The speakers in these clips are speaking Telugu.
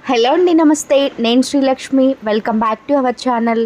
హలో అండి, నమస్తే. నేను Sreelakshmi. Welcome back to our channel.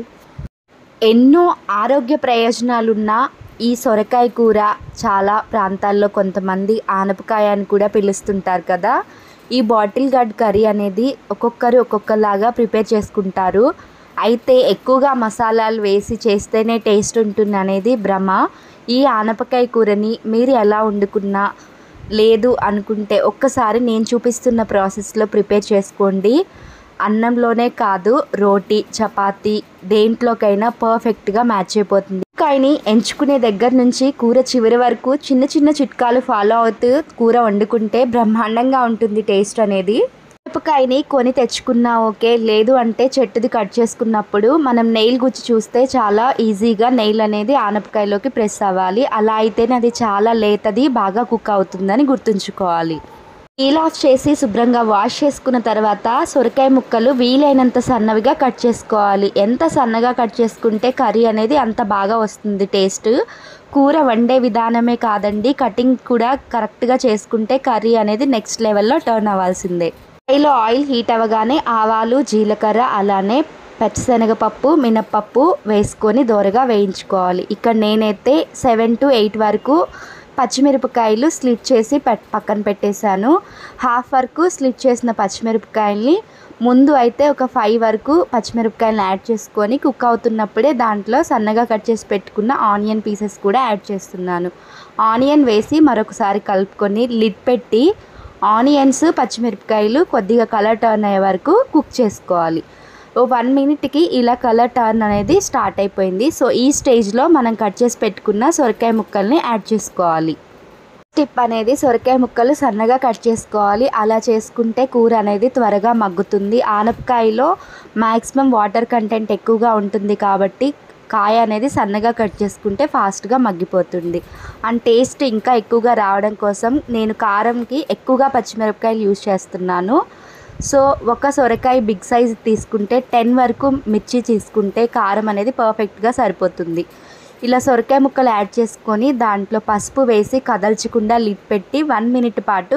ఎన్నో ఆరోగ్య ప్రయోజనాలున్న ఈ సొరకాయ కూర చాలా ప్రాంతాల్లో కొంతమంది ఆనపకాయ అని కూడా పిలుస్తుంటారు కదా. ఈ బాటిల్ గార్డ్ కర్రీ అనేది ఒక్కొక్కరు ఒక్కొక్కలాగా ప్రిపేర్ చేసుకుంటారు. అయితే ఎక్కువగా మసాలాలు వేసి చేస్తేనే టేస్ట్ ఉంటుంది అనేది భ్రమ. ఈ ఆనపకాయ కూరని మీరు ఎలా వండుకున్నా లేదు అనుకుంటే ఒక్కసారి నేను చూపిస్తున్న ప్రాసెస్లో ప్రిపేర్ చేసుకోండి. అన్నంలోనే కాదు, రోటీ, చపాతీ దేంట్లోకైనా పర్ఫెక్ట్గా మ్యాచ్ అయిపోతుంది. కాయని ఎంచుకునే దగ్గర నుంచి కూర చివరి వరకు చిన్న చిన్న చిట్కాలు ఫాలో అవుతూ కూర వండుకుంటే బ్రహ్మాండంగా ఉంటుంది టేస్ట్ అనేది. మిరపకాయని కొని తెచ్చుకున్నా ఓకే, లేదు అంటే చెట్టుది కట్ చేసుకున్నప్పుడు మనం నెయిల్ గుచ్చి చూస్తే చాలా ఈజీగా నెయిల్ అనేది ఆనపకాయలోకి ప్రెస్ అవ్వాలి. అలా అయితేనే అది చాలా లేతది, బాగా కుక్ అవుతుందని గుర్తుంచుకోవాలి. పీల్ ఆఫ్ చేసి శుభ్రంగా వాష్ చేసుకున్న తర్వాత సొరకాయ ముక్కలు వీలైనంత సన్నవిగా కట్ చేసుకోవాలి. ఎంత సన్నగా కట్ చేసుకుంటే కర్రీ అనేది అంత బాగా వస్తుంది టేస్ట్. కూర వండే విధానమే కాదండి, కటింగ్ కూడా కరెక్ట్గా చేసుకుంటే కర్రీ అనేది నెక్స్ట్ లెవెల్లో టర్న్ అవ్వాల్సిందే. కడాయిలో ఆయిల్ హీట్ అవ్వగానే ఆవాలు, జీలకర్ర, అలానే పచ్చిశనగపప్పు, మినప్పప్పు వేసుకొని దోరగా వేయించుకోవాలి. ఇక్కడ నేనైతే 7 to 8 వరకు పచ్చిమిరపకాయలు స్లిట్ చేసి పక్కన పెట్టేశాను. హాఫ్ వరకు స్లిట్ చేసిన పచ్చిమిరపకాయల్ని ముందు అయితే ఒక 5 వరకు పచ్చిమిరపకాయలను యాడ్ చేసుకొని కుక్ అవుతున్నప్పుడే దాంట్లో సన్నగా కట్ చేసి పెట్టుకున్న ఆనియన్ పీసెస్ కూడా యాడ్ చేస్తున్నాను. ఆనియన్ వేసి మరొకసారి కలుపుకొని లిడ్ పెట్టి ఆనియన్స్, పచ్చిమిరపకాయలు కొద్దిగా కలర్ టర్న్ అయ్యే వరకు కుక్ చేసుకోవాలి. 1 minute ఇలా కలర్ టర్న్ అనేది స్టార్ట్ అయిపోయింది. సో ఈ స్టేజ్లో మనం కట్ చేసి పెట్టుకున్న సొరకాయ ముక్కల్ని యాడ్ చేసుకోవాలి. టిప్ అనేది సొరకాయ ముక్కలు సన్నగా కట్ చేసుకోవాలి. అలా చేసుకుంటే కూర అనేది త్వరగా మగ్గుతుంది. ఆనపకాయలో మ్యాక్సిమం వాటర్ కంటెంట్ ఎక్కువగా ఉంటుంది కాబట్టి కాయ అనేది సన్నగా కట్ చేసుకుంటే ఫాస్ట్గా మగ్గిపోతుంది. అండ్ టేస్ట్ ఇంకా ఎక్కువగా రావడం కోసం నేను కారంకి ఎక్కువగా పచ్చిమిరపకాయలు యూజ్ చేస్తున్నాను. సో ఒక సొరకాయ బిగ్ సైజ్ తీసుకుంటే 10 వరకు మిర్చి తీసుకుంటే కారం అనేది పర్ఫెక్ట్గా సరిపోతుంది. ఇలా సొరకాయ ముక్కలు యాడ్ చేసుకొని దాంట్లో పసుపు వేసి కదల్చకుండా లిడ్ పెట్టి 1 minute పాటు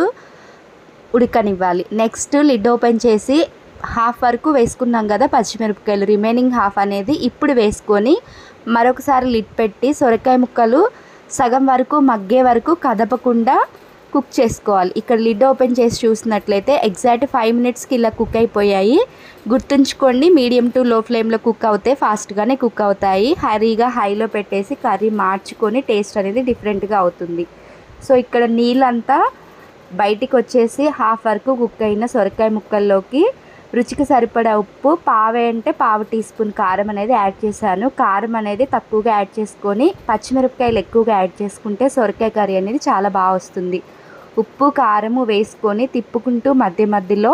ఉడకనివ్వాలి. నెక్స్ట్ లిడ్ ఓపెన్ చేసి హాఫ్ వరకు వేసుకున్నాం కదా పచ్చిమిరపకాయలు, రిమైనింగ్ హాఫ్ అనేది ఇప్పుడు వేసుకొని మరొకసారి లిడ్ పెట్టి సొరకాయ ముక్కలు సగం వరకు మగ్గే వరకు కదపకుండా కుక్ చేసుకోవాలి. ఇక్కడ లిడ్ ఓపెన్ చేసి చూసినట్లయితే ఎగ్జాక్ట్ 5 minutesకి ఇలా కుక్ అయిపోయాయి. గుర్తుంచుకోండి, మీడియం టు లో ఫ్లేమ్లో కుక్ అవుతే ఫాస్ట్గానే కుక్ అవుతాయి. హరీగా హైలో పెట్టేసి కర్రీ మార్చుకొని టేస్ట్ అనేది డిఫరెంట్గా అవుతుంది. సో ఇక్కడ నీళ్ళంతా బయటికి వచ్చేసి హాఫ్ వరకు కుక్ అయిన సొరకాయ ముక్కల్లోకి రుచికి సరిపడా ఉప్పు, పావే అంటే పావు టీ స్పూన్ కారం అనేది యాడ్ చేశాను. కారం అనేది తక్కువగా యాడ్ చేసుకొని పచ్చిమిరపకాయలు ఎక్కువగా యాడ్ చేసుకుంటే సొరకాయ కర్రీ అనేది చాలా బాగా వస్తుంది. ఉప్పు, కారము వేసుకొని తిప్పుకుంటూ మధ్య మధ్యలో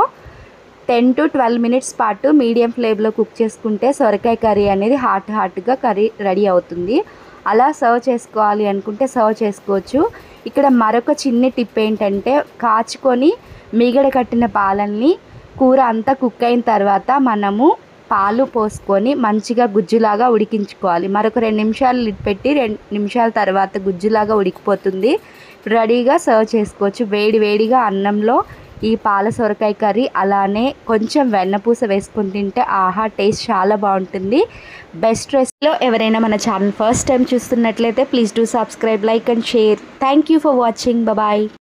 10 to 12 minutes పాటు మీడియం ఫ్లేమ్లో కుక్ చేసుకుంటే సొరకాయ కర్రీ అనేది హాట్గా కర్రీ రెడీ అవుతుంది. అలా సర్వ్ చేసుకోవాలి అనుకుంటే సర్వ్ చేసుకోవచ్చు. ఇక్కడ మరొక చిన్న టిప్ ఏంటంటే కాచుకొని మీగడ కట్టిన పాలల్ని కూర అంతా కుక్ అయిన తర్వాత మనము పాలు పోసుకొని మంచిగా గుజ్జులాగా ఉడికించుకోవాలి. మరొక 2 నిమిషాలు లిడ్ పెట్టి 2 నిమిషాల తర్వాత గుజ్జులాగా ఉడికిపోతుంది. రెడీగా సర్వ్ చేసుకోవచ్చు. వేడిగా అన్నంలో ఈ పాల సొరకాయ కర్రీ అలానే కొంచెం వెన్నపూస వేసుకొని తింటే ఆహా, టేస్ట్ చాలా బాగుంటుంది. బెస్ట్ రెసిపీలో ఎవరైనా మన ఛానల్ ఫస్ట్ టైం చూస్తున్నట్లయితే please do subscribe, like and share. Thank you for watching. Bye.